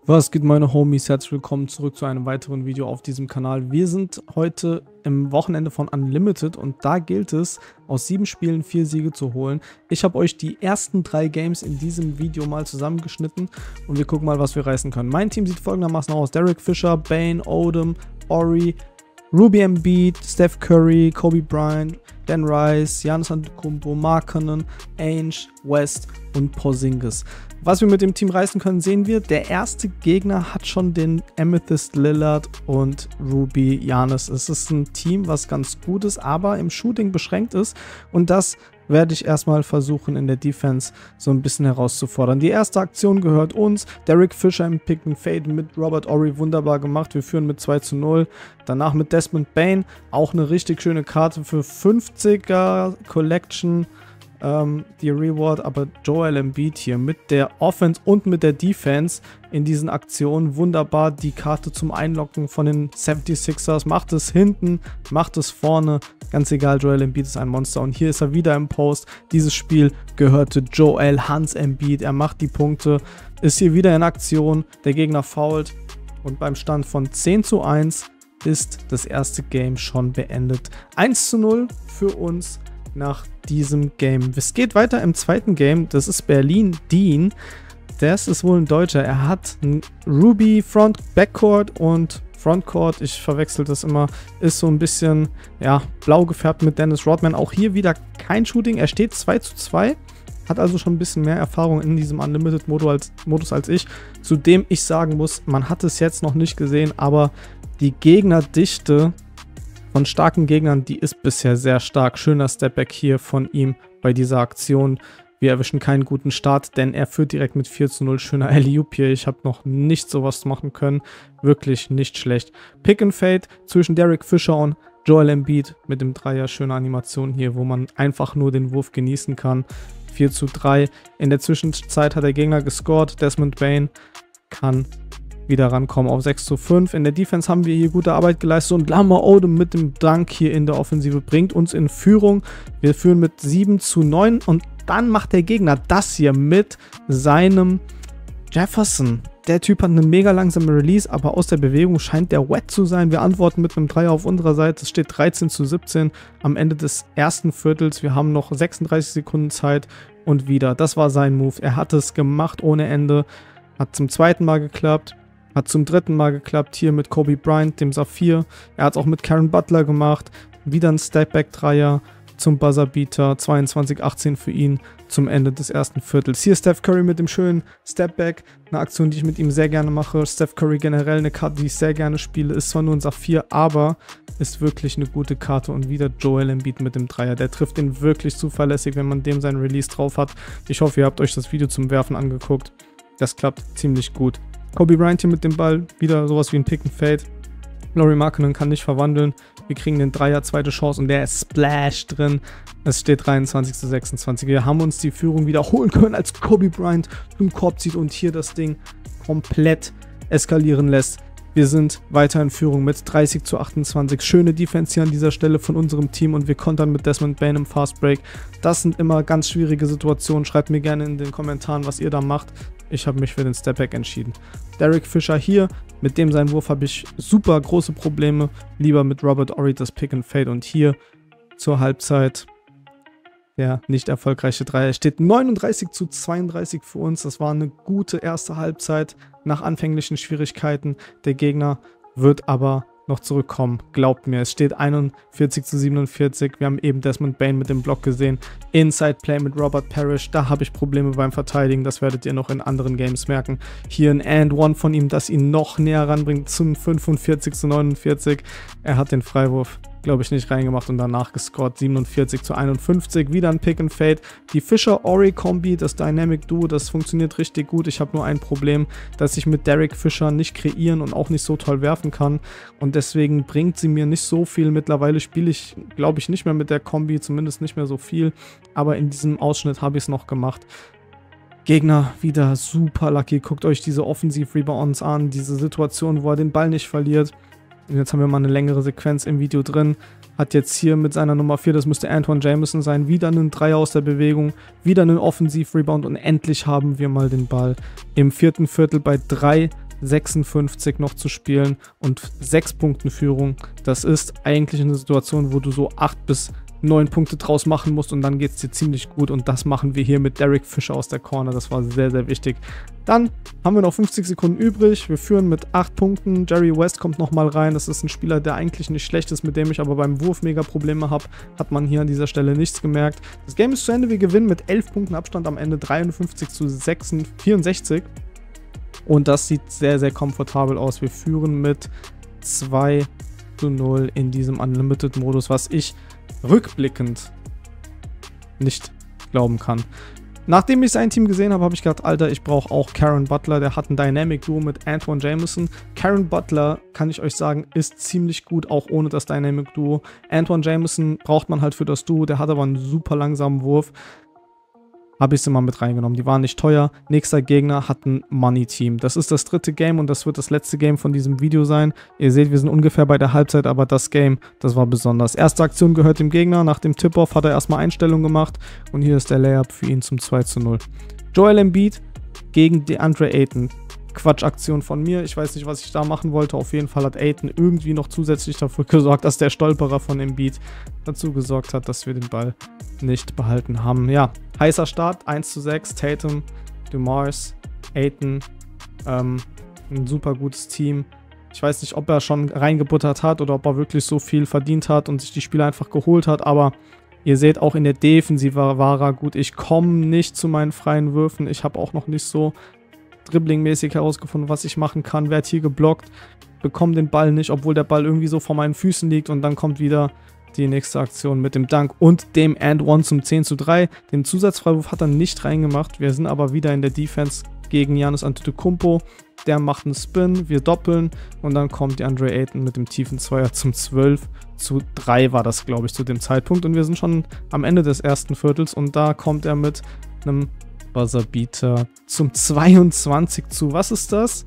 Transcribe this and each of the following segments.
Was geht, meine Homies? Herzlich willkommen zurück zu einem weiteren Video auf diesem Kanal. Wir sind heute im Wochenende von Unlimited und da gilt es, aus 7 Spielen 4 Siege zu holen. Ich habe euch die ersten 3 Games in diesem Video mal zusammengeschnitten und wir gucken mal, was wir reißen können. Mein Team sieht folgendermaßen aus: Derek Fisher, Bane, Odom, Ori, Ruby Embiid, Steph Curry, Kobe Bryant, Dan Rice, Giannis Antetokounmpo, Markkanen, Ainge, West und Porzingis. Was wir mit dem Team reißen können, sehen wir. Der erste Gegner hat schon den Amethyst Lillard und Ruby Giannis. Es ist ein Team, was ganz gut ist, aber im Shooting beschränkt ist. Und das werde ich erstmal versuchen, in der Defense so ein bisschen herauszufordern. Die erste Aktion gehört uns. Derek Fisher im Pick and Fade mit Robert Horry, wunderbar gemacht. Wir führen mit 2:0. Danach mit Desmond Bane, auch eine richtig schöne Karte für 50er Collection. Die Reward, aber Joel Embiid hier mit der Offense und mit der Defense in diesen Aktionen wunderbar die Karte zum Einlocken von den 76ers. Macht es hinten, macht es vorne, ganz egal, Joel Embiid ist ein Monster und hier ist er wieder im Post. Dieses Spiel gehörte Joel Hans Embiid, er macht die Punkte, ist hier wieder in Aktion, der Gegner foult und beim Stand von 10:1 ist das erste Game schon beendet. 1:0 für uns nach diesem Game. Es geht weiter im zweiten Game. Das ist Berlin Dean. Das ist wohl ein Deutscher. Er hat ein Ruby Front Backcourt und Frontcourt. Ich verwechsel das immer. Ist so ein bisschen, ja, blau gefärbt mit Dennis Rodman. Auch hier wieder kein Shooting. Er steht 2:2. Hat also schon ein bisschen mehr Erfahrung in diesem Unlimited-Modus als ich. Zudem ich sagen muss, man hat es jetzt noch nicht gesehen, aber die Gegnerdichte von starken Gegnern, die ist bisher sehr stark. Schöner Stepback hier von ihm bei dieser Aktion. Wir erwischen keinen guten Start, denn er führt direkt mit 4:0. Schöner Alley-oop hier. Ich habe noch nicht sowas machen können. Wirklich nicht schlecht. Pick and Fade zwischen Derek Fisher und Joel Embiid mit dem Dreier. Schöne Animation hier, wo man einfach nur den Wurf genießen kann. 4:3. In der Zwischenzeit hat der Gegner gescored. Desmond Bane kann wieder rankommen auf 6:5. In der Defense haben wir hier gute Arbeit geleistet und Lamar Odom mit dem Dank hier in der Offensive bringt uns in Führung. Wir führen mit 7:9 und dann macht der Gegner das hier mit seinem Jefferson. Der Typ hat eine mega langsame Release, aber aus der Bewegung scheint der wet zu sein. Wir antworten mit einem Dreier auf unserer Seite. Es steht 13:17 am Ende des ersten Viertels. Wir haben noch 36 Sekunden Zeit und wieder. Das war sein Move. Er hat es gemacht ohne Ende. Hat zum zweiten Mal geklappt. Hat zum dritten Mal geklappt, hier mit Kobe Bryant, dem Saphir. Er hat es auch mit Karen Butler gemacht. Wieder ein Stepback-Dreier zum Buzzerbeater. 22:18 für ihn zum Ende des ersten Viertels. Hier Steph Curry mit dem schönen Stepback. Eine Aktion, die ich mit ihm sehr gerne mache. Steph Curry generell eine Karte, die ich sehr gerne spiele. Ist zwar nur ein Saphir, aber ist wirklich eine gute Karte. Und wieder Joel Embiid mit dem Dreier. Der trifft ihn wirklich zuverlässig, wenn man dem seinen Release drauf hat. Ich hoffe, ihr habt euch das Video zum Werfen angeguckt. Das klappt ziemlich gut. Kobe Bryant hier mit dem Ball, wieder sowas wie ein Pick and Fade. Lauri Markkanen kann nicht verwandeln. Wir kriegen den Dreier, zweite Chance und der ist Splash drin. Es steht 23:26. Wir haben uns die Führung wiederholen können, als Kobe Bryant zum Korb zieht und hier das Ding komplett eskalieren lässt. Wir sind weiter in Führung mit 30:28. Schöne Defense hier an dieser Stelle von unserem Team und wir kontern mit Desmond Bane im Fast Break. Das sind immer ganz schwierige Situationen. Schreibt mir gerne in den Kommentaren, was ihr da macht. Ich habe mich für den Stepback entschieden. Derek Fisher hier, mit dem seinen Wurf habe ich super große Probleme. Lieber mit Robert Horry das Pick and Fade und hier zur Halbzeit der nicht erfolgreiche Dreier. Steht 39:32 für uns. Das war eine gute erste Halbzeit nach anfänglichen Schwierigkeiten. Der Gegner wird aber noch zurückkommen. Glaubt mir, es steht 41:47. Wir haben eben Desmond Bane mit dem Block gesehen. Inside Play mit Robert Parrish. Da habe ich Probleme beim Verteidigen. Das werdet ihr noch in anderen Games merken. Hier ein And-One von ihm, das ihn noch näher ranbringt zum 45:49. Er hat den Freiwurf, glaube ich, nicht reingemacht und danach gescored. 47:51. Wieder ein Pick and Fade. Die Fisher-Ori-Kombi, das Dynamic Duo, das funktioniert richtig gut. Ich habe nur ein Problem, dass ich mit Derek Fisher nicht kreieren und auch nicht so toll werfen kann. Und deswegen bringt sie mir nicht so viel. Mittlerweile spiele ich, glaube ich, nicht mehr mit der Kombi, zumindest nicht mehr so viel. Aber in diesem Ausschnitt habe ich es noch gemacht. Gegner wieder super lucky. Guckt euch diese Offensiv-Rebounds an. Diese Situation, wo er den Ball nicht verliert. Und jetzt haben wir mal eine längere Sequenz im Video drin. Hat jetzt hier mit seiner Nummer 4, das müsste Antoine Jamison sein, wieder einen Dreier aus der Bewegung, wieder einen Offensiv-Rebound und endlich haben wir mal den Ball im vierten Viertel bei 3 56 noch zu spielen und 6 Punkten Führung. Das ist eigentlich eine Situation, wo du so 8 bis 9 Punkte draus machen musst und dann geht es dir ziemlich gut und das machen wir hier mit Derek Fisher aus der Corner. Das war sehr, sehr wichtig. Dann haben wir noch 50 Sekunden übrig. Wir führen mit 8 Punkten. Jerry West kommt nochmal rein. Das ist ein Spieler, der eigentlich nicht schlecht ist, mit dem ich aber beim Wurf mega Probleme habe. Hat man hier an dieser Stelle nichts gemerkt. Das Game ist zu Ende. Wir gewinnen mit 11 Punkten Abstand am Ende 53 zu 64. Und das sieht sehr, sehr komfortabel aus. Wir führen mit 2:0 in diesem Unlimited-Modus, was ich rückblickend nicht glauben kann. Nachdem ich sein Team gesehen habe, habe ich gedacht, Alter, ich brauche auch Caron Butler. Der hat ein Dynamic Duo mit Antoine Jameson. Caron Butler, kann ich euch sagen, ist ziemlich gut, auch ohne das Dynamic Duo. Antoine Jameson braucht man halt für das Duo. Der hat aber einen super langsamen Wurf. Habe ich sie mal mit reingenommen. Die waren nicht teuer. Nächster Gegner hat ein Money-Team. Das ist das 3. Game und das wird das letzte Game von diesem Video sein. Ihr seht, wir sind ungefähr bei der Halbzeit, aber das Game, das war besonders. Erste Aktion gehört dem Gegner. Nach dem Tip-Off hat er erstmal Einstellungen gemacht und hier ist der Layup für ihn zum 2:0. Joel Embiid gegen DeAndre Ayton. Quatschaktion von mir. Ich weiß nicht, was ich da machen wollte. Auf jeden Fall hat Ayton irgendwie noch zusätzlich dafür gesorgt, dass der Stolperer von Embiid dazu gesorgt hat, dass wir den Ball nicht behalten haben. Ja, heißer Start. 1:6. Tatum, DeMars, Ayton. Ein super gutes Team. Ich weiß nicht, ob er schon reingebuttert hat oder ob er wirklich so viel verdient hat und sich die Spieler einfach geholt hat, aber ihr seht, auch in der Defensive war er gut. Ich komme nicht zu meinen freien Würfen. Ich habe auch noch nicht so dribbling-mäßig herausgefunden, was ich machen kann. Werd hier geblockt, bekomme den Ball nicht, obwohl der Ball irgendwie so vor meinen Füßen liegt und dann kommt wieder die nächste Aktion mit dem Dunk und dem And-One zum 10:3. Den Zusatzfreiwurf hat er nicht reingemacht. Wir sind aber wieder in der Defense gegen Giannis Antetokounmpo. Der macht einen Spin, wir doppeln und dann kommt DeAndre Ayton mit dem tiefen Zweier zum 12:3 war das, glaube ich, zu dem Zeitpunkt und wir sind schon am Ende des ersten Viertels und da kommt er mit einem Buzzerbeater zum 22 zu, was ist das?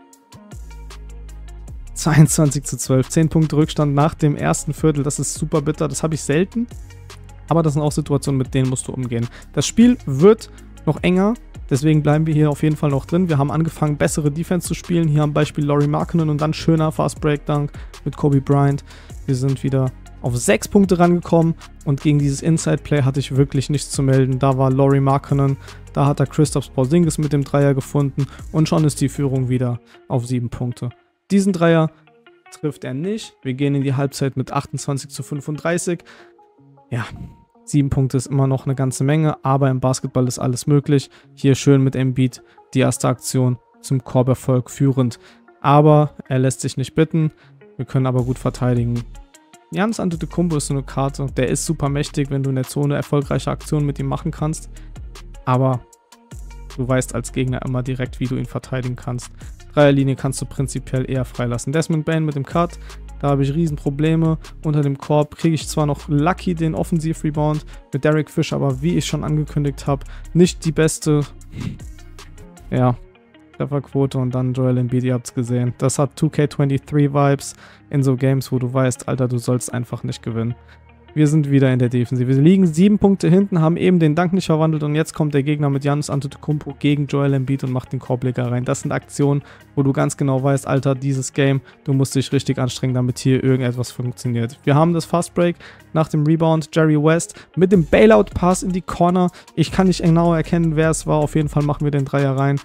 22:12, 10 Punkte Rückstand nach dem ersten Viertel, das ist super bitter, das habe ich selten, aber das sind auch Situationen, mit denen musst du umgehen. Das Spiel wird noch enger, deswegen bleiben wir hier auf jeden Fall noch drin. Wir haben angefangen, bessere Defense zu spielen, hier am Beispiel Lauri Markkanen und dann schöner Fast Break Dunk mit Kobe Bryant. Wir sind wieder auf 6 Punkte rangekommen und gegen dieses Inside-Play hatte ich wirklich nichts zu melden. Da war Lauri Markkanen, da hat er Kristaps Porzingis mit dem Dreier gefunden und schon ist die Führung wieder auf 7 Punkte. Diesen Dreier trifft er nicht. Wir gehen in die Halbzeit mit 28:35. Ja, 7 Punkte ist immer noch eine ganze Menge, aber im Basketball ist alles möglich. Hier schön mit Embiid die erste Aktion zum Korberfolg führend. Aber er lässt sich nicht bitten. Wir können aber gut verteidigen. Giannis Antetokounmpo ist so eine Karte, der ist super mächtig, wenn du in der Zone erfolgreiche Aktionen mit ihm machen kannst, aber du weißt als Gegner immer direkt, wie du ihn verteidigen kannst. Dreierlinie kannst du prinzipiell eher freilassen. Desmond Bane mit dem Cut, da habe ich Riesenprobleme. Unter dem Korb kriege ich zwar noch lucky den Offensiv-Rebound mit Derek Fisher, aber wie ich schon angekündigt habe, nicht die beste, ja, Trefferquote und dann Joel Embiid, ihr habt es gesehen. Das hat 2K23-Vibes in so Games, wo du weißt, Alter, du sollst einfach nicht gewinnen. Wir sind wieder in der Defensive. Wir liegen 7 Punkte hinten, haben eben den Dunk nicht verwandelt und jetzt kommt der Gegner mit Giannis Antetokounmpo gegen Joel Embiid und macht den Korbleger rein. Das sind Aktionen, wo du ganz genau weißt, Alter, dieses Game, du musst dich richtig anstrengen, damit hier irgendetwas funktioniert. Wir haben das Fast Break nach dem Rebound. Jerry West mit dem Bailout-Pass in die Corner. Ich kann nicht genau erkennen, wer es war. Auf jeden Fall machen wir den Dreier rein.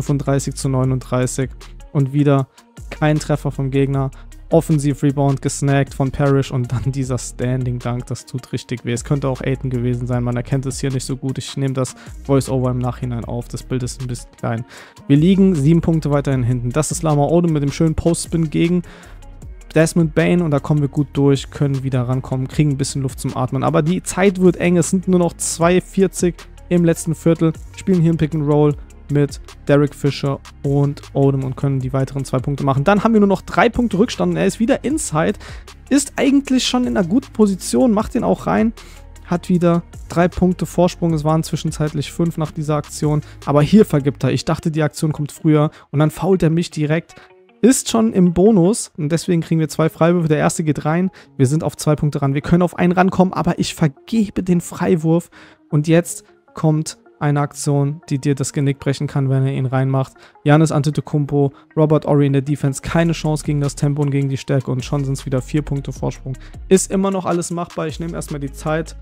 35:39 und wieder kein Treffer vom Gegner. Offensiv-Rebound gesnackt von Parrish und dann dieser Standing-Dunk, das tut richtig weh. Es könnte auch Ayton gewesen sein, man erkennt es hier nicht so gut. Ich nehme das Voice-Over im Nachhinein auf, das Bild ist ein bisschen klein. Wir liegen 7 Punkte weiterhin hinten. Das ist Lamar Odom mit dem schönen Post-Spin gegen Desmond Bane und da kommen wir gut durch, können wieder rankommen, kriegen ein bisschen Luft zum Atmen. Aber die Zeit wird eng, es sind nur noch 2:40 im letzten Viertel, spielen hier ein Pick-and-Roll mit Derek Fisher und Odom und können die weiteren 2 Punkte machen. Dann haben wir nur noch 3 Punkte Rückstand und er ist wieder inside, ist eigentlich schon in einer guten Position, macht den auch rein, hat wieder 3 Punkte Vorsprung, es waren zwischenzeitlich 5 nach dieser Aktion, aber hier vergibt er. Ich dachte, die Aktion kommt früher und dann foult er mich direkt. Ist schon im Bonus und deswegen kriegen wir 2 Freiwürfe. Der erste geht rein, wir sind auf 2 Punkte ran, wir können auf einen rankommen, aber ich vergebe den Freiwurf und jetzt kommt eine Aktion, die dir das Genick brechen kann, wenn er ihn reinmacht. Giannis Antetokounmpo, Robert Horry in der Defense, keine Chance gegen das Tempo und gegen die Stärke und schon sind es wieder 4 Punkte Vorsprung. Ist immer noch alles machbar. Ich nehme erstmal die Zeit,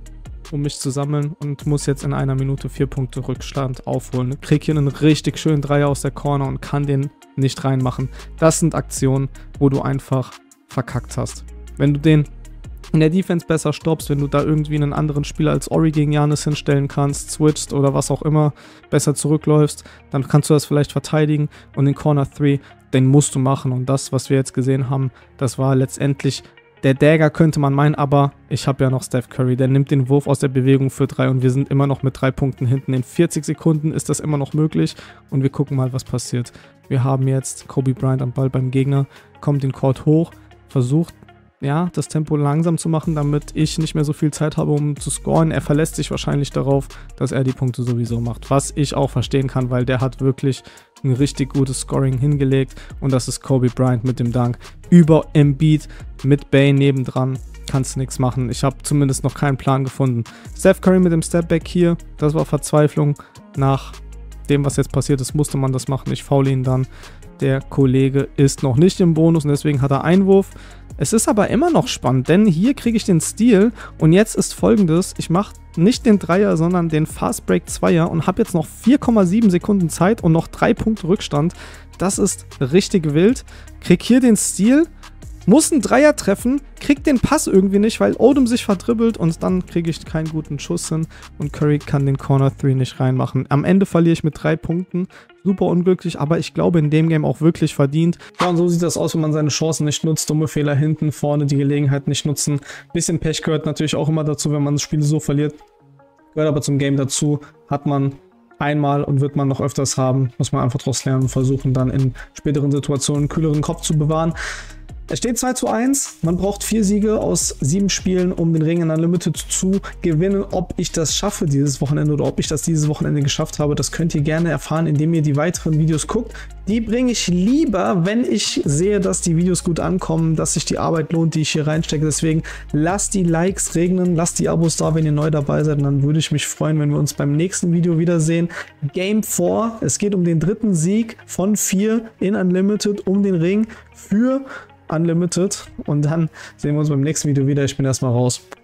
um mich zu sammeln und muss jetzt in einer Minute 4 Punkte Rückstand aufholen. Krieg hier einen richtig schönen Dreier aus der Corner und kann den nicht reinmachen. Das sind Aktionen, wo du einfach verkackt hast. Wenn du den in der Defense besser stoppst, wenn du da irgendwie einen anderen Spieler als Horry gegen Giannis hinstellen kannst, switchst oder was auch immer, besser zurückläufst, dann kannst du das vielleicht verteidigen und den Corner 3, den musst du machen und das, was wir jetzt gesehen haben, das war letztendlich der Dagger, könnte man meinen, aber ich habe ja noch Steph Curry, der nimmt den Wurf aus der Bewegung für 3 und wir sind immer noch mit 3 Punkten hinten. In 40 Sekunden ist das immer noch möglich und wir gucken mal, was passiert. Wir haben jetzt Kobe Bryant am Ball beim Gegner, kommt den Court hoch, versucht, ja, das Tempo langsam zu machen, damit ich nicht mehr so viel Zeit habe, um zu scoren. Er verlässt sich wahrscheinlich darauf, dass er die Punkte sowieso macht, was ich auch verstehen kann, weil der hat wirklich ein richtig gutes Scoring hingelegt und das ist Kobe Bryant mit dem Dank. Über Embiid mit Bane nebendran, kannst nichts machen. Ich habe zumindest noch keinen Plan gefunden. Steph Curry mit dem Stepback hier, das war Verzweiflung. Nach dem, was jetzt passiert ist, musste man das machen. Ich faule ihn dann. Der Kollege ist noch nicht im Bonus und deswegen hat er Einwurf. Es ist aber immer noch spannend, denn hier kriege ich den Steal und jetzt ist folgendes, ich mache nicht den Dreier, sondern den Fast Break Zweier und habe jetzt noch 4,7 Sekunden Zeit und noch 3 Punkte Rückstand. Das ist richtig wild. Krieg hier den Steal, muss einen Dreier treffen, kriegt den Pass irgendwie nicht, weil Odom sich verdribbelt und dann kriege ich keinen guten Schuss hin und Curry kann den Corner 3 nicht reinmachen. Am Ende verliere ich mit 3 Punkten. Super unglücklich, aber ich glaube in dem Game auch wirklich verdient. Ja, und so sieht das aus, wenn man seine Chancen nicht nutzt, dumme Fehler hinten, vorne die Gelegenheit nicht nutzen. Bisschen Pech gehört natürlich auch immer dazu, wenn man das Spiel so verliert. Gehört aber zum Game dazu, hat man einmal und wird man noch öfters haben. Muss man einfach daraus lernen und versuchen dann in späteren Situationen einen kühleren Kopf zu bewahren. Es steht 2:1, man braucht 4 Siege aus 7 Spielen, um den Ring in Unlimited zu gewinnen. Ob ich das schaffe dieses Wochenende oder ob ich das dieses Wochenende geschafft habe, das könnt ihr gerne erfahren, indem ihr die weiteren Videos guckt. Die bringe ich lieber, wenn ich sehe, dass die Videos gut ankommen, dass sich die Arbeit lohnt, die ich hier reinstecke. Deswegen lasst die Likes regnen, lasst die Abos da, wenn ihr neu dabei seid. Und dann würde ich mich freuen, wenn wir uns beim nächsten Video wiedersehen. Game 4, es geht um den 3. Sieg von 4 in Unlimited, um den Ring für Unlimited und dann sehen wir uns beim nächsten Video wieder. Ich bin erstmal raus.